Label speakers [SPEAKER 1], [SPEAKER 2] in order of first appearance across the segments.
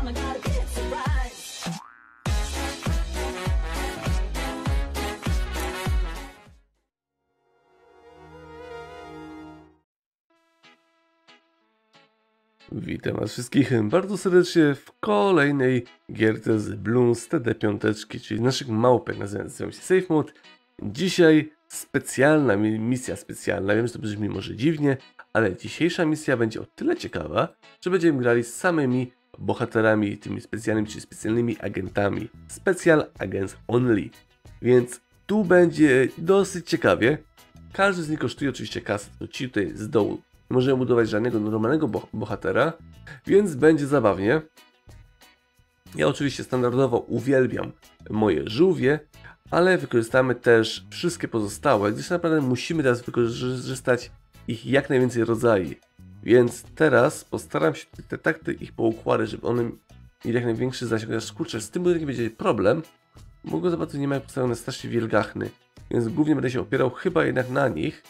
[SPEAKER 1] mama got a big surprise.
[SPEAKER 2] Witam was wszystkich bardzo serdecznie w kolejnej gierce z Bloons TD5, czyli naszych małpek, nazywając się Safe Mode. Dzisiaj specjalna misja specjalna, wiem, że to brzmi może dziwnie, ale dzisiejsza misja będzie o tyle ciekawa, że będziemy grali z samymi bohaterami, tymi specjalnymi, czyli specjalnymi agentami. Special Agents Only. Więc tu będzie dosyć ciekawie. Każdy z nich kosztuje oczywiście kasę, to ci tutaj z dołu nie możemy budować żadnego normalnego bohatera, więc będzie zabawnie. Ja oczywiście standardowo uwielbiam moje żółwie, ale wykorzystamy też wszystkie pozostałe, gdyż naprawdę musimy teraz wykorzystać ich jak najwięcej rodzajów. Więc teraz postaram się te takty ich poukładać, żeby one mieli jak największy zasięg. Kurczę, z tym budynkiem będzie problem, bo go zobaczyć nie mają postawione strasznie wielgachny, więc głównie będę się opierał chyba jednak na nich.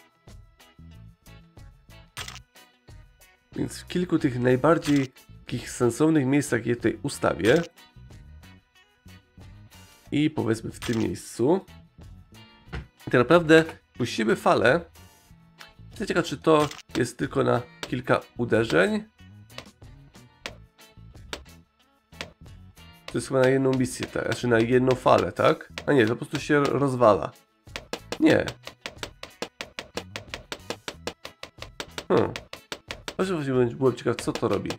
[SPEAKER 2] Więc w kilku tych najbardziej takich sensownych miejscach je tutaj ustawię. I powiedzmy w tym miejscu. I tak naprawdę puścimy falę. Jestem ciekaw, czy to jest tylko na kilka uderzeń. To jest chyba na jedną misję, tak? Znaczy na jedną falę, tak? A nie, to po prostu się rozwala. Nie. Właśnie byłem ciekaw, co to robi.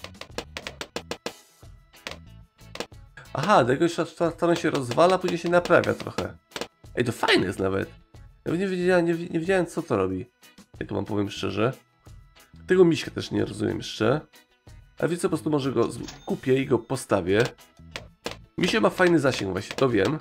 [SPEAKER 2] Aha, do jakiegoś strony się rozwala, później się naprawia trochę. Ej, to fajne jest nawet. Ja nie wiedziałem, co to robi. Jak wam powiem szczerze. Tego miśka też nie rozumiem jeszcze. A wiecie co, po prostu może go kupię i go postawię. Misie ma fajny zasięg właśnie, to wiem.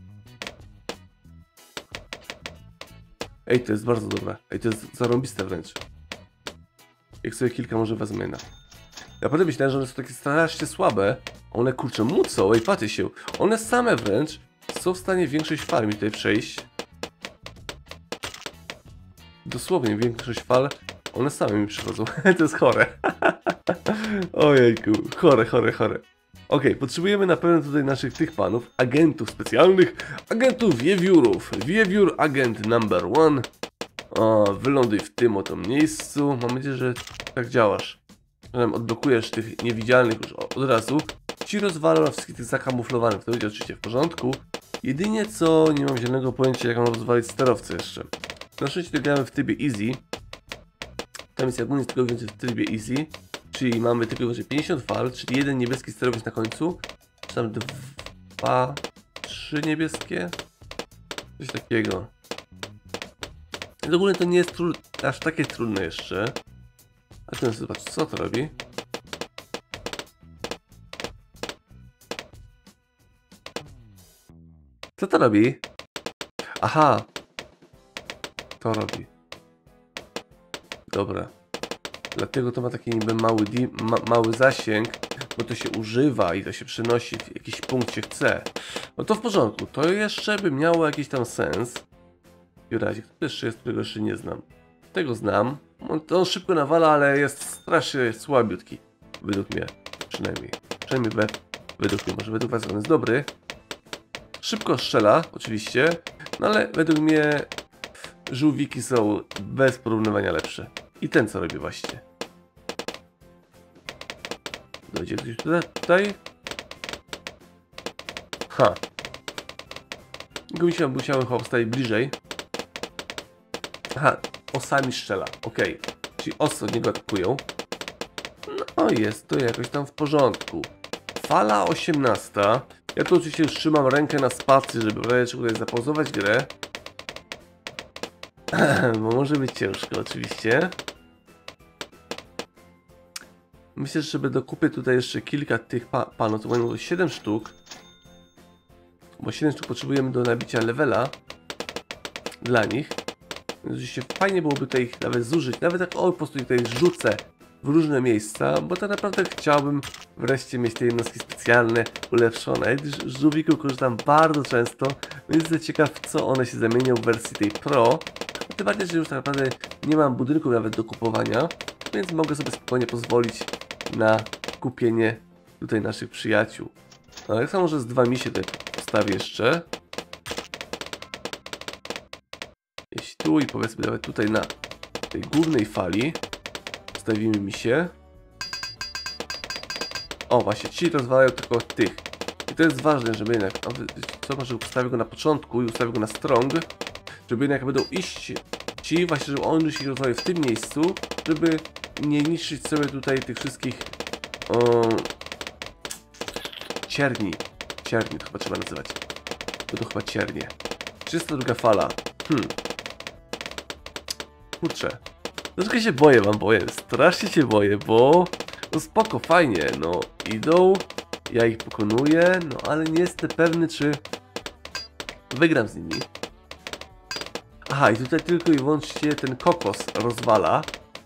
[SPEAKER 2] Ej, to jest bardzo dobre. Ej, to jest zarąbiste wręcz. Jak sobie kilka może wezmę na. Naprawdę myślałem, że one są takie strasznie słabe. One kurczę mucą, ej patrzcie się. One same wręcz są w stanie większość fal mi tutaj przejść. Dosłownie większość fal. One same mi przychodzą. To jest chore. Ojejku, chore. Okej, potrzebujemy na pewno tutaj naszych tych panów, agentów specjalnych, agentów wiewiórów. Wiewiór agent number 1. O, wyląduj w tym oto miejscu. Mam nadzieję, że tak działasz. Odblokujesz tych niewidzialnych już od razu. Ci rozwala wszystkich tych zakamuflowanych. To będzie oczywiście w porządku. Jedynie co, nie mam zielonego pojęcia, jak mam rozwalić sterowce jeszcze. Na szczęście gramy w trybie easy. Tam jest jakby tylko więcej w trybie easy. Czyli mamy tylko 50 fal, czyli jeden niebieski sterowiec na końcu. Czy tam 2, 3 niebieskie? Coś takiego. W ogóle to nie jest aż takie trudne jeszcze. A ten zobacz, co to robi? Co to robi? Aha! To robi. Dobra. Dlatego to ma taki niby mały zasięg, bo to się używa i to się przenosi w jakiś punkt się chce. No to w porządku. To jeszcze by miało jakiś tam sens. Jurazie, kto jeszcze jest, którego jeszcze nie znam? Tego znam. On szybko nawala, ale jest strasznie słabiutki. Według mnie. Przynajmniej według mnie. Może według was on jest dobry. Szybko strzela, oczywiście. No ale według mnie żółwiki są bez porównywania lepsze. I ten co robi właśnie. Dojdzie ktoś tutaj? Ha. Musiałem chyba postawić bliżej. Aha, osami strzela, okej. Czyli osy od niego atakują. No jest to jakoś tam w porządku. Fala 18. Ja tu oczywiście już trzymam rękę na spacji, żeby w razie czego tutaj zapauzować grę. Bo może być ciężko oczywiście. Myślę, że sobie dokupię tutaj jeszcze kilka tych panów. To będą 7 sztuk. Bo 7 sztuk potrzebujemy do nabicia levela. Dla nich. Więc oczywiście fajnie byłoby tutaj ich nawet zużyć. Nawet tak po prostu tutaj rzucę w różne miejsca. Bo tak naprawdę chciałbym wreszcie mieć te jednostki specjalne, ulepszone. Z żółwików korzystam bardzo często. Więc jestem ciekaw, co one się zamienią w wersji tej Pro. Tym bardziej, że już tak naprawdę nie mam budynków nawet do kupowania. Więc mogę sobie spokojnie pozwolić na kupienie tutaj naszych przyjaciół. No tak samo, że z 2 misie tutaj postawię jeszcze. Jeśli tu i powiedzmy nawet tutaj na tej głównej fali postawimy misie. O, właśnie, ci rozwalają tylko tych. I to jest ważne, żeby jednak, co może ustawię go na początku i ustawię go na strong, żeby jednak będą iść ci, właśnie, żeby oni się rozwajają w tym miejscu, żeby nie niszczyć sobie tutaj tych wszystkich cierni. Cierni to chyba trzeba nazywać. To chyba ciernie. 302 fala. Kurczę. Troszkę się boję, wam powiem. Strasznie się boję, bo... No spoko, fajnie, no idą, ja ich pokonuję, no ale nie jestem pewny, czy wygram z nimi. Aha, i tutaj tylko i wyłącznie ten kokos rozwala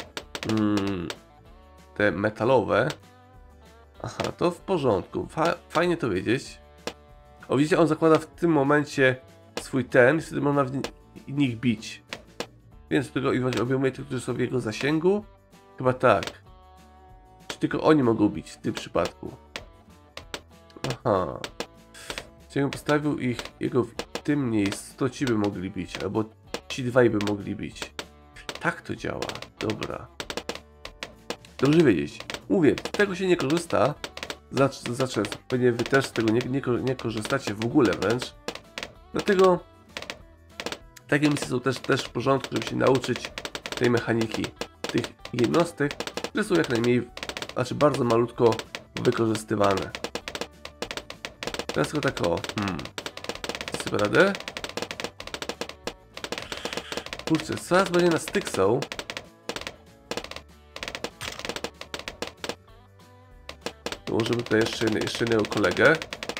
[SPEAKER 2] te metalowe. Aha, to w porządku, fajnie to wiedzieć. O, widzicie, on zakłada w tym momencie swój ten i wtedy można w nich bić. Więc tylko i wyłącznie obejmuje tych, którzy są w jego zasięgu? Chyba tak. Tylko oni mogą bić w tym przypadku. Aha. Gdybym postawił jego w tym miejscu, to ci by mogli bić, albo ci dwaj by mogli bić. Tak to działa. Dobra. Dobrze wiedzieć. Mówię, z tego się nie korzysta za często. Pewnie wy też z tego nie korzystacie w ogóle wręcz. Dlatego takie misje są też w porządku, żeby się nauczyć tej mechaniki, tych jednostek, które są jak najmniej, znaczy bardzo malutko wykorzystywane. Teraz tylko tak o. Sobie radę? Kurczę, coraz bardziej na styk są. Dołożymy tutaj jeszcze jednego kolegę.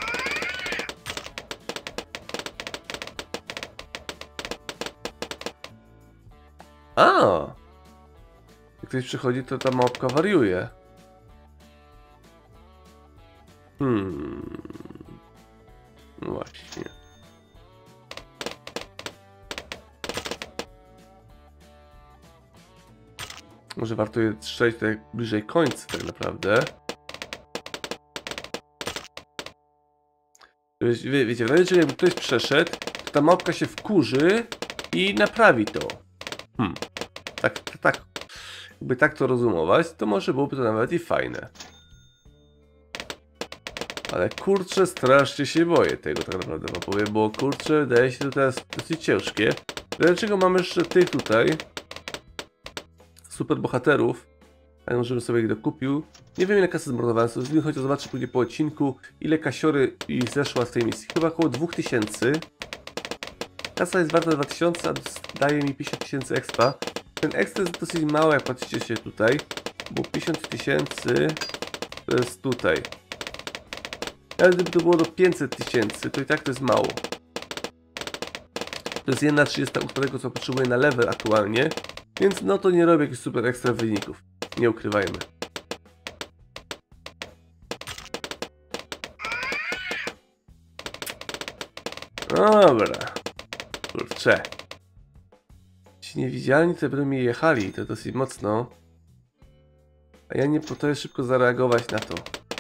[SPEAKER 2] A! Jak ktoś przychodzi, to ta małpka wariuje. No właśnie. Może warto je strzelić tutaj bliżej końca tak naprawdę. Wiecie, w razie jakby ktoś przeszedł, to ta małpka się wkurzy i naprawi to. Tak. Jakby tak to rozumować, to może byłoby to nawet i fajne. Ale kurczę, strasznie się boję tego tak naprawdę wam powiem, bo kurczę, wydaje się to teraz dosyć ciężkie. Dlaczego mamy jeszcze tych tutaj super bohaterów? A żebym sobie ich dokupił. Nie wiem ile kasy zmarnowałem, sobie chociaż zobaczę później po odcinku, ile kasiory i zeszła z tej misji. Chyba około 2000. Kasa jest warta 2000, a daje mi 50 000 expa. Ten extra jest dosyć mały, jak patrzycie się tutaj, bo 50 000 to jest tutaj. Ale gdyby to było do 500 000, to i tak to jest mało. To jest 1/38 tego, co potrzebuję na level aktualnie, więc no to nie robię jakichś super ekstra wyników. Nie ukrywajmy. Dobra. Kurczę. Ci niewidzialni to będą mi jechali, to dosyć mocno. A ja nie potrafię szybko zareagować na to.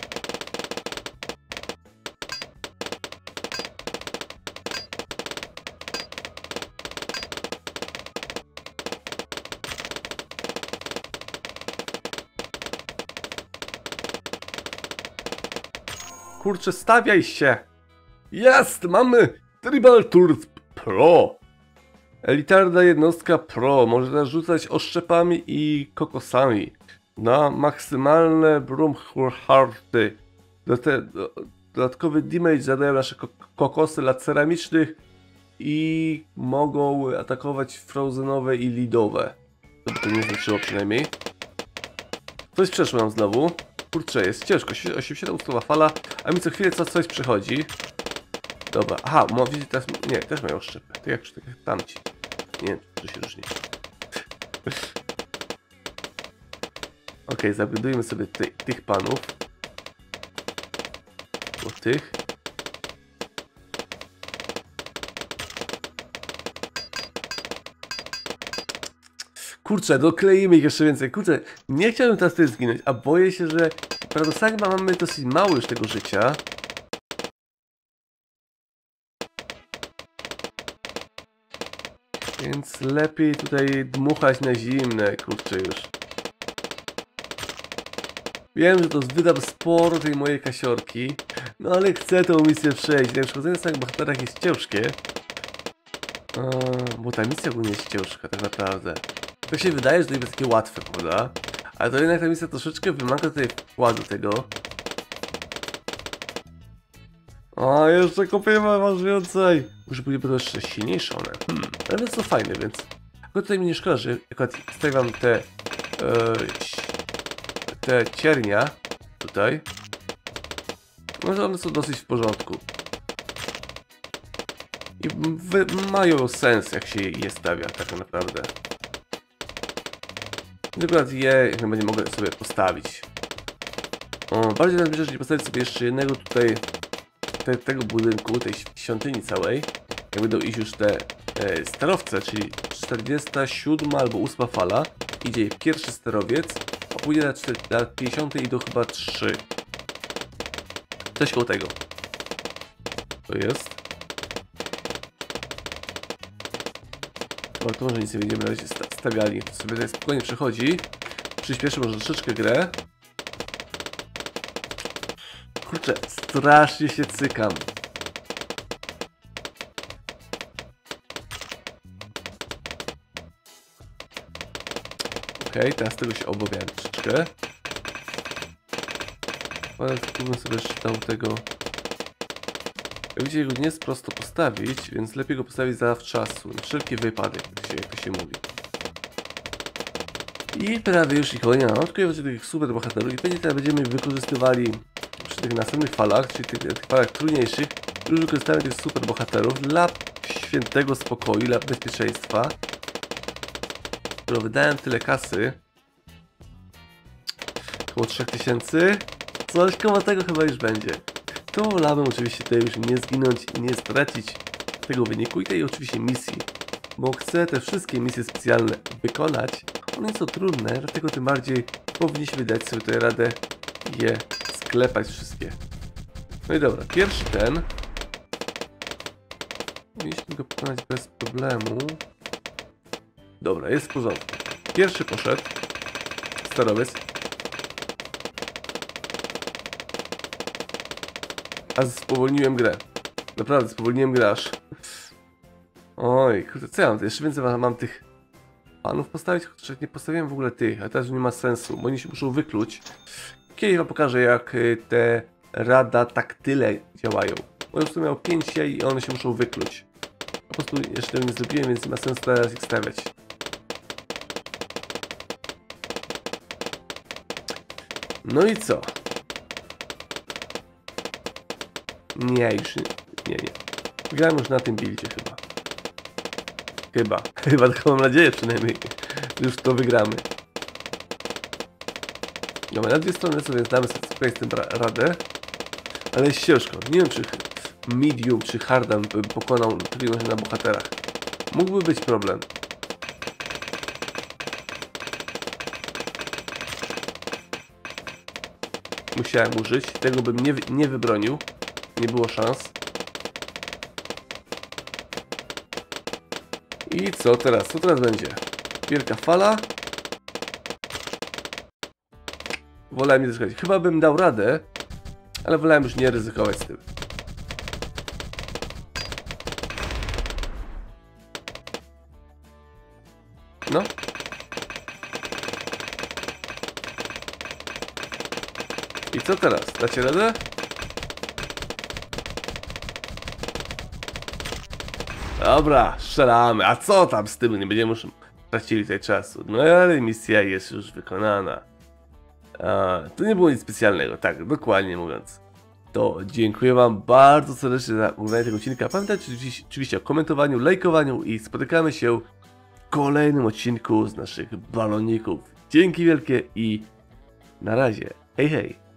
[SPEAKER 2] Kurczę, stawiaj się! Jest! Mamy Tribal Tours Pro! Elitarna jednostka Pro może narzucać oszczepami i kokosami na maksymalne Brumharty. Dodatkowy damage zadają nasze kokosy lat ceramicznych i mogą atakować frozenowe i lidowe. To by to nie znaczyło przynajmniej. Coś przeszło nam znowu. Kurczę, jest ciężko, 87 fala, a mi co chwilę coś przychodzi. Dobra, aha, widzicie teraz, nie, też mają szczepy, tak jak tamci. Nie wiem, czy się różni. Okej, zabudujmy sobie tych panów. O tych. Kurczę, dokleimy ich jeszcze więcej. Kurczę, nie chciałbym teraz tutaj zginąć, a boję się, że paradoksalnie mamy dosyć mało już tego życia. Więc lepiej tutaj dmuchać na zimne, kurczę już. Wiem, że to wydam sporo tej mojej kasiorki, no ale chcę tą misję przejść. Wiem, przechodzenie na samych bohaterach jest ciężkie. Bo ta misja ogólnie jest ciężka, tak naprawdę. To się wydaje, że to jest takie łatwe, prawda? Ale to jednak ta misja troszeczkę wymaga tutaj wkładu tego. O, jeszcze kopiemy, masz więcej! Może byłyby to jeszcze silniejsze one. Ale więc to fajne, więc... Tylko tutaj mi nie szkoda, że akurat stawiam te ciernia tutaj. No to one są dosyć w porządku. I mają sens, jak się je stawia, tak naprawdę. Akurat je chyba nie mogę sobie postawić. Bardziej nam bierze, że postawić sobie jeszcze jednego tutaj tego budynku, tej świątyni całej. Jak będą iść już te sterowce, czyli 47 albo 8 fala. Idzie pierwszy sterowiec, a pójdzie na 50 i do chyba 3. Coś koło tego. To jest. O, to może nic nie będziemy na razie stawiali. To sobie tutaj spokojnie przechodzi. Przyspieszy może troszeczkę grę. Kurczę, strasznie się cykam. Okej, teraz tego się obawiam troszeczkę. Ale tu bym sobie jeszcze dał tego... Jak widzicie, go nie jest prosto postawić, więc lepiej go postawić zawczasu. Na wszelki wypadek, jak to się mówi. I prawie już ich konia. Odkryję tych super bohaterów i pewnie teraz będziemy wykorzystywali przy tych następnych falach, czyli tych falach trudniejszych, już wykorzystamy tych super bohaterów dla świętego spokoju, dla bezpieczeństwa. Skoro wydałem tyle kasy, około 3000, coś koło tego chyba już będzie. To wolałbym oczywiście tutaj już nie zginąć i nie stracić tego wyniku i tej oczywiście misji, bo chcę te wszystkie misje specjalne wykonać. One są trudne, dlatego tym bardziej powinniśmy dać sobie tutaj radę je sklepać wszystkie. No i dobra, pierwszy ten. Mieliśmy go pokonać bez problemu. Dobra, jest w porządku. Pierwszy poszedł. Sterowiec. A spowolniłem grę. Naprawdę spowolniłem grę aż. Oj, kurde, co ja mam? Jeszcze więcej mam tych panów postawić? Chociaż nie postawiłem w ogóle tych, a teraz nie ma sensu, bo oni się muszą wykluć. Kiedyś wam pokażę, jak te rada taktyle działają. Bo już tu miał 5 jaj i one się muszą wykluć. Po prostu jeszcze tego nie zrobiłem, więc nie ma sensu teraz ich stawiać. No i co? Nie, już nie. Grałem już na tym buildzie chyba. Chyba, tylko mam nadzieję przynajmniej, że już to wygramy. Dobra, na dwie strony sobie damy sobie z tym radę. Ale jest ciężko. Nie wiem, czy medium, czy hardam bym pokonał trudność na bohaterach. Mógłby być problem. Musiałem użyć. Tego bym nie wybronił. Nie było szans. I co teraz? Co teraz będzie? Wielka fala. Wolałem nie ryzykować. Chyba bym dał radę, ale wolałem już nie ryzykować z tym. No. I co teraz? Dacie radę? Dobra, strzelamy. A co tam z tym? Nie będziemy już tracili tutaj czasu. No ale misja jest już wykonana. To nie było nic specjalnego, tak, dokładnie mówiąc. To dziękuję wam bardzo serdecznie za oglądanie tego odcinka. Pamiętajcie oczywiście o komentowaniu, lajkowaniu i spotykamy się w kolejnym odcinku z naszych baloników. Dzięki wielkie i na razie. Hej, hej.